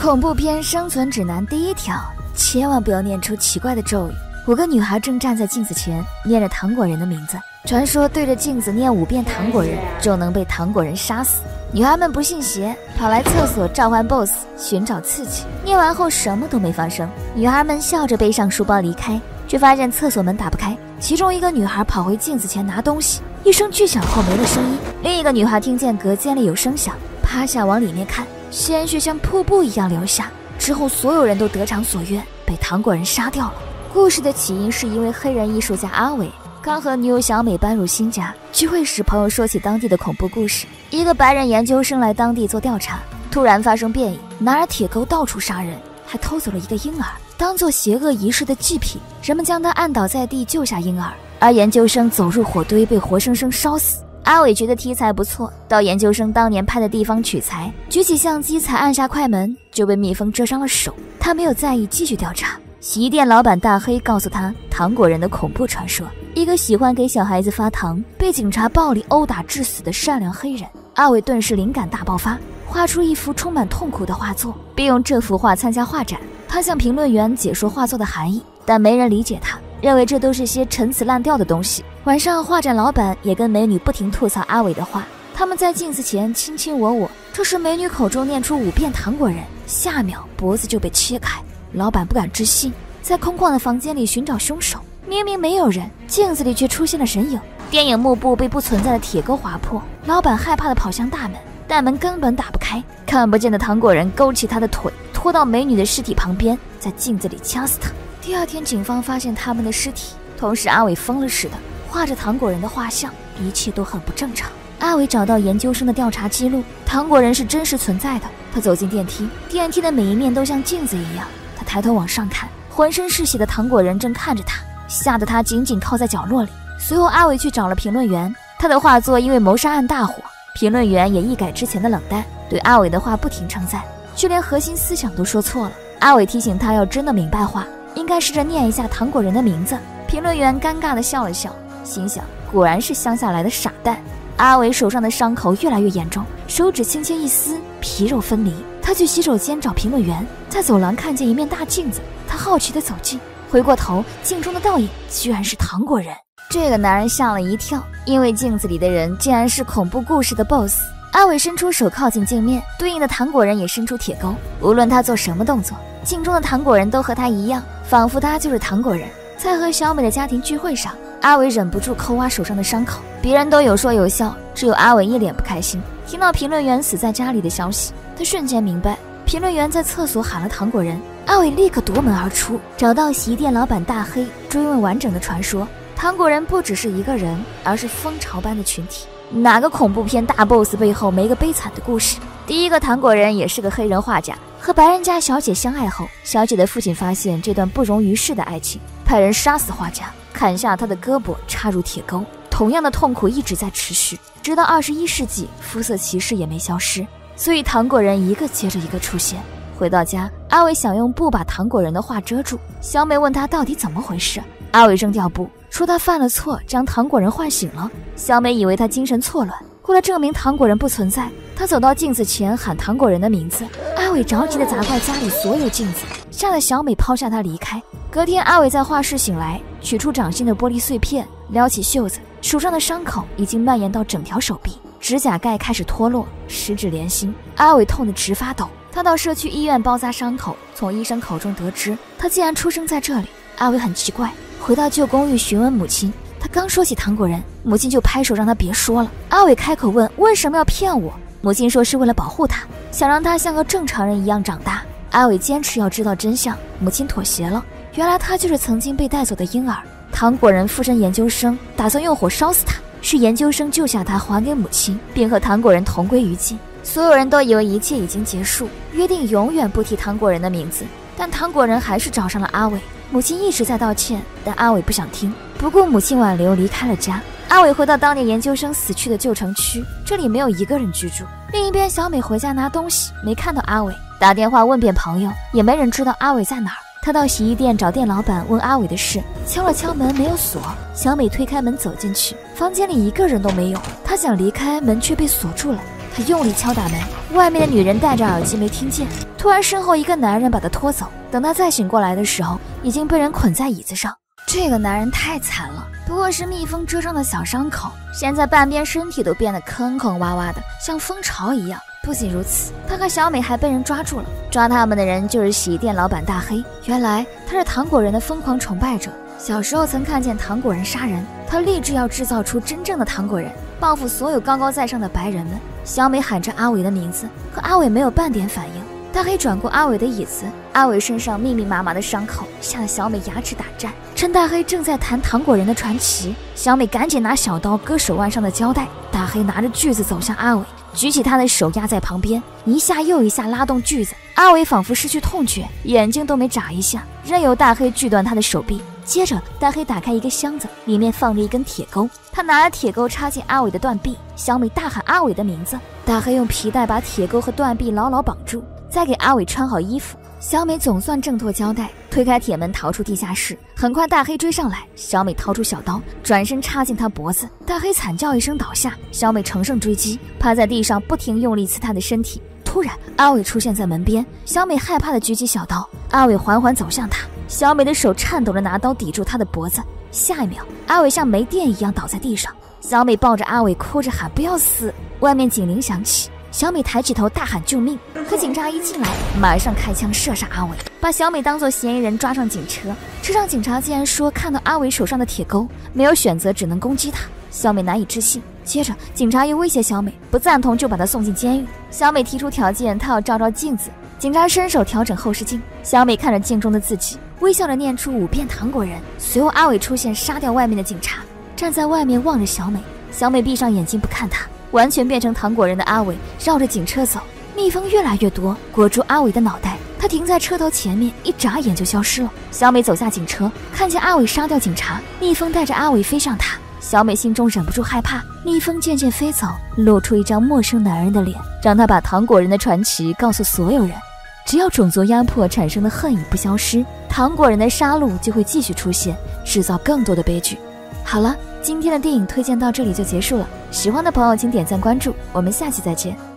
恐怖片生存指南第1条，千万不要念出奇怪的咒语。5个女孩正站在镜子前，念着糖果人的名字。传说对着镜子念5遍糖果人，就能被糖果人杀死。女孩们不信邪，跑来厕所召唤 BOSS， 寻找刺激。念完后什么都没发生，女孩们笑着背上书包离开，却发现厕所门打不开。其中一个女孩跑回镜子前拿东西，一声巨响后没了声音。另一个女孩听见隔间里有声响，趴下往里面看，鲜血像瀑布一样流下。之后所有人都得偿所愿，被糖果人杀掉了。故事的起因是因为黑人艺术家阿伟刚和女友小美搬入新家，聚会时朋友说起当地的恐怖故事。一个白人研究生来当地做调查，突然发生变异，拿着铁钩到处杀人，还偷走了一个婴儿，当做邪恶仪式的祭品。人们将他按倒在地救下婴儿，而研究生走入火堆被活生生烧死。阿伟觉得题材不错，到研究生当年拍的地方取材，举起相机才按下快门就被蜜蜂蛰伤了手。他没有在意，继续调查。洗衣店老板大黑告诉他糖果人的恐怖传说，一个喜欢给小孩子发糖，被警察暴力殴打致死的善良黑人。阿伟顿时灵感大爆发，画出一幅充满痛苦的画作，并用这幅画参加画展。他向评论员解说画作的含义，但没人理解他，认为这都是些陈词滥调的东西。晚上画展老板也跟美女不停吐槽阿伟的画，他们在镜子前卿卿我我。这时美女口中念出5遍糖果人，下秒脖子就被切开。老板不敢置信，在空旷的房间里寻找凶手，明明没有人，镜子里却出现了神影。电影幕布被不存在的铁钩划破，老板害怕地跑向大门，但门根本打不开。看不见的糖果人勾起他的腿，拖到美女的尸体旁边，在镜子里掐死他。第2天警方发现他们的尸体，同时阿伟疯了似的画着糖果人的画像，一切都很不正常。阿伟找到研究生的调查记录，糖果人是真实存在的。他走进电梯，电梯的每一面都像镜子一样。他抬头往上看，浑身是血的糖果人正看着他，吓得他紧紧靠在角落里。随后阿伟去找了评论员，他的画作因为谋杀案大火，评论员也一改之前的冷淡，对阿伟的画不停称赞，就连核心思想都说错了。阿伟提醒他要真的明白画，应该试着念一下糖果人的名字。评论员尴尬地笑了笑，心想果然是乡下来的傻蛋。阿伟手上的伤口越来越严重，手指轻轻一撕，皮肉分离。他去洗手间找评论员，在走廊看见一面大镜子，他好奇地走近，回过头，镜中的倒影居然是糖果人。这个男人吓了一跳，因为镜子里的人竟然是恐怖故事的 BOSS。 阿伟伸出手靠近镜面，对应的糖果人也伸出铁钩，无论他做什么动作，镜中的糖果人都和他一样，仿佛他就是糖果人。在和小美的家庭聚会上，阿伟忍不住抠挖手上的伤口，别人都有说有笑，只有阿伟一脸不开心。听到评论员死在家里的消息，他瞬间明白评论员在厕所喊了糖果人。阿伟立刻夺门而出，找到洗衣店老板大黑，追问完整的传说。糖果人不只是一个人，而是蜂巢般的群体。哪个恐怖片大 BOSS 背后没个悲惨的故事？第一个糖果人也是个黑人画家，和白人家小姐相爱后，小姐的父亲发现这段不容于世的爱情，派人杀死画家，砍下他的胳膊，插入铁钩。同样的痛苦一直在持续，直到21世纪，肤色歧视也没消失，所以糖果人一个接着一个出现。回到家，阿伟想用布把糖果人的画遮住，小美问他到底怎么回事，阿伟扔掉布，说他犯了错，将糖果人唤醒了。小美以为他精神错乱，为了证明糖果人不存在，他走到镜子前喊糖果人的名字。阿伟着急地砸坏家里所有镜子，吓得小美抛下他离开。隔天，阿伟在画室醒来，取出掌心的玻璃碎片，撩起袖子，手上的伤口已经蔓延到整条手臂，指甲盖开始脱落，十指连心。阿伟痛得直发抖。他到社区医院包扎伤口，从医生口中得知他竟然出生在这里。阿伟很奇怪，回到旧公寓询问母亲，他刚说起糖果人，母亲就拍手让他别说了。阿伟开口问为什么要骗我，母亲说是为了保护他，想让他像个正常人一样长大。阿伟坚持要知道真相，母亲妥协了，原来他就是曾经被带走的婴儿。糖果人附身研究生，打算用火烧死他，是研究生救下他还给母亲，并和糖果人同归于尽。所有人都以为一切已经结束，约定永远不提糖果人的名字，但糖果人还是找上了阿伟。母亲一直在道歉，但阿伟不想听，不顾母亲挽留离开了家。阿伟回到当年研究生死去的旧城区，这里没有一个人居住。另一边，小美回家拿东西，没看到阿伟，打电话问遍朋友，也没人知道阿伟在哪儿。她到洗衣店找店老板问阿伟的事，敲了敲门没有锁。小美推开门走进去，房间里一个人都没有。她想离开，门却被锁住了。 他用力敲大门，外面的女人戴着耳机没听见。突然身后一个男人把他拖走，等他再醒过来的时候，已经被人捆在椅子上。这个男人太惨了，不过是蜜蜂蛰上的小伤口，现在半边身体都变得坑坑洼洼的，像蜂巢一样。不仅如此，他和小美还被人抓住了。抓他们的人就是洗衣店老板大黑，原来他是糖果人的疯狂崇拜者。小时候曾看见糖果人杀人，他立志要制造出真正的糖果人，报复所有高高在上的白人们。小美喊着阿伟的名字，可阿伟没有半点反应。大黑转过阿伟的椅子，阿伟身上密密麻麻的伤口，吓得小美牙齿打颤。趁大黑正在谈糖果人的传奇，小美赶紧拿小刀割手腕上的胶带。大黑拿着锯子走向阿伟，举起他的手压在旁边，一下又一下拉动锯子。阿伟仿佛失去痛觉，眼睛都没眨一下，任由大黑锯断他的手臂。接着大黑打开一个箱子，里面放着一根铁钩，他拿了铁钩插进阿伟的断臂。小美大喊阿伟的名字，大黑用皮带把铁钩和断臂牢牢绑住，再给阿伟穿好衣服。小美总算挣脱胶带，推开铁门逃出地下室。很快大黑追上来，小美掏出小刀，转身插进他脖子。大黑惨叫一声倒下，小美乘胜追击，趴在地上不停用力刺他的身体。突然阿伟出现在门边，小美害怕地举起小刀，阿伟缓缓走向他，小美的手颤抖着拿刀抵住他的脖子。下一秒阿伟像没电一样倒在地上，小美抱着阿伟哭着喊不要死。外面警铃响起，小美抬起头大喊救命，可警察一进来马上开枪射杀阿伟，把小美当作嫌疑人抓上警车。车上警察竟然说看到阿伟手上的铁钩，没有选择只能攻击他。小美难以置信，接着警察又威胁小美不赞同就把她送进监狱。小美提出条件，她要照照镜子。警察伸手调整后视镜，小美看着镜中的自己，微笑着念出5遍糖果人。随后阿伟出现，杀掉外面的警察，站在外面望着小美。小美闭上眼睛不看他，完全变成糖果人的阿伟绕着警车走，蜜蜂越来越多，裹住阿伟的脑袋。他停在车头前面，一眨眼就消失了。小美走下警车，看见阿伟杀掉警察，蜜蜂带着阿伟飞上他。小美心中忍不住害怕，蜜蜂渐渐飞走，露出一张陌生男人的脸，让他把糖果人的传奇告诉所有人。只要种族压迫产生的恨意不消失，糖果人的杀戮就会继续出现，制造更多的悲剧。好了，今天的电影推荐到这里就结束了，喜欢的朋友请点赞关注，我们下期再见。